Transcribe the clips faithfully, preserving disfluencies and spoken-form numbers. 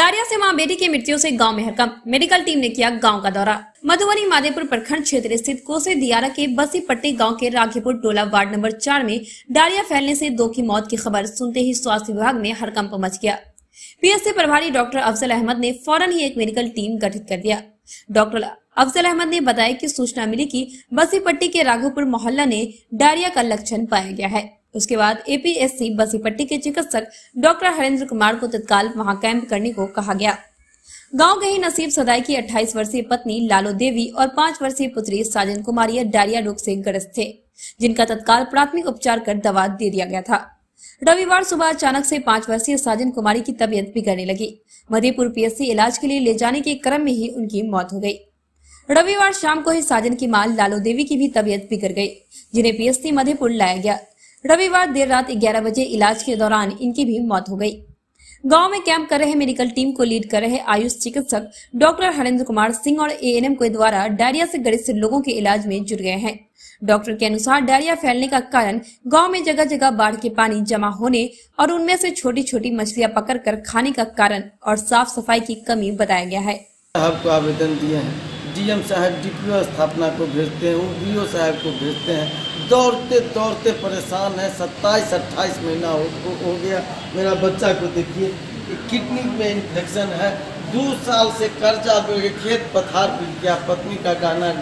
Diarrhoea से मां बेटी की मृत्यु से गांव में हड़कंप। मेडिकल टीम ने किया गांव का दौरा। मधुबनी माधेपुर प्रखंड क्षेत्र स्थित कोसे दियारा के बसी पट्टी गांव के राघीपुर टोला वार्ड नंबर चार में डायरिया फैलने से दो की मौत की खबर सुनते ही स्वास्थ्य विभाग में हड़कंप मच गया। पीएचसी प्रभारी डॉक्टर अफजल अहमद ने फौरन ही एक मेडिकल टीम गठित कर दिया। डॉक्टर अफजल अहमद ने बताया कि सूचना मिली कि बसी पट्टी के राघोपुर मोहल्ला ने डायरिया का लक्षण पाया गया है। उसके बाद एपीएससी बसी पट्टी के चिकित्सक डॉक्टर हरेंद्र कुमार को तत्काल वहां कैंप करने को कहा गया। गांव के ही नसीब सदाई की अट्ठाईस वर्षीय पत्नी लालो देवी और पाँच वर्षीय पुत्री साजन कुमारी डायरिया रोग से ग्रस्त थे, जिनका तत्काल प्राथमिक उपचार कर दवा दे दिया गया था। रविवार सुबह अचानक से पाँच वर्षीय साजन कुमारी की तबीयत बिगड़ने लगी। मधेपुर पीएचसी इलाज के लिए ले जाने के क्रम में ही उनकी मौत हो गई। रविवार शाम को ही साजन की मां लालो देवी की भी तबीयत बिगड़ गई, जिन्हें पीएचसी मधेपुर लाया गया। रविवार देर रात ग्यारह बजे इलाज के दौरान इनकी भी मौत हो गई। गांव में कैंप कर रहे मेडिकल टीम को लीड कर रहे आयुष चिकित्सक डॉक्टर हरेंद्र कुमार सिंह और एएनएम के द्वारा डायरिया से ग्रस्त लोगों के इलाज में जुट गए हैं। डॉक्टर के अनुसार डायरिया फैलने का कारण गांव में जगह जगह बाढ़ के पानी जमा होने और उनमें से छोटी छोटी मछलियां पकड़कर खाने का कारण और साफ सफाई की कमी बताया गया है। आपको आवेदन दिए हैं, डीएम साहब डीपीओ स्थापना को भेजते हैं, वीओ साहब को भेजते हैं, दौड़ते दौड़ते परेशान है। सत्ताईस अट्ठाईस महीना हो, हो, हो गया। मेरा बच्चा को देखिए, किडनी में इन्फेक्शन है। दो साल से कर्जा खेत पथार पीट गया, पत्नी का गहना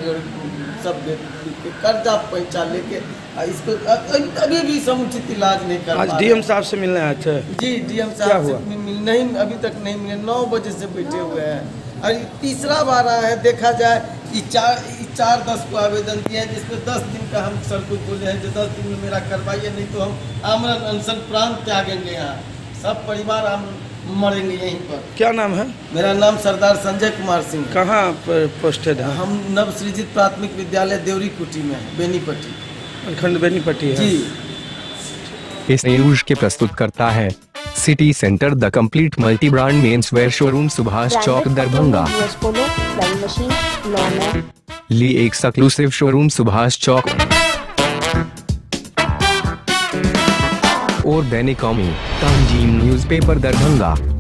सब कर्जा पैसा लेके इसको अभी भी समुचित इलाज नहीं कर। आज डीएम साहब से मिलने आए थे? जी, डीएम साहब से मिल नहीं, अभी तक नहीं मिले। नौ बजे से बैठे हुए हैं और तीसरा बार आया है। देखा जाए ये चार चार दस को आवेदन दिए हैं, जिसमें दस दिन का हम सर को बोले हैं जो दस दिन में मेरा करवाइए, नहीं तो हम आमरण अनशन प्राण त्यागेंगे। यहाँ सब परिवार हम मरेंगे यहीं पर। क्या नाम है? मेरा नाम सरदार संजय कुमार सिंह। कहाँ पोस्टेड है? हम नव सृजित प्राथमिक विद्यालय देवरी कुटी में है, बेनीपट्टी, प्रखंड बेनीपट्टी है जी। इस न्यूज के प्रस्तुत करता है city centre the complete multi brand men's wear showroom, Subhash Chowk, Darbhanga. Lee exclusive showroom, Subhash Chowk और दैनिक कौमी तंजीम न्यूज़पेपर, दरभंगा।